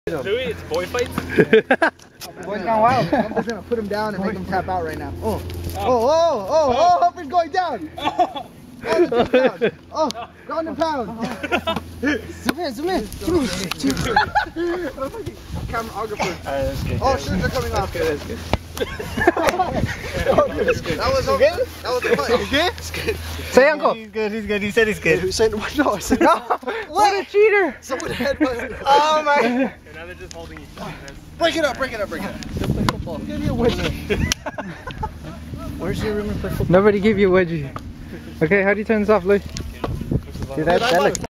Louis, it's boy fights. Boy's gone wild. I'm just gonna put him down and make him tap out right now. Hopper's going down. Ground and pound. Zoom in. Cameraographer. Alright, that's good. Oh, shirts are coming off. That's good. That was okay. That was the fight. Okay? Say uncle. He's good. He said he's good. Who said what? No, I said no. What a cheater. Someone headbutted. Oh my. And now they're just holding each other. Break it up. Give me a wedgie. Where's your room to play football? Nobody gave you a wedgie. Okay, how do you turn this off, Louis? Dude, that looks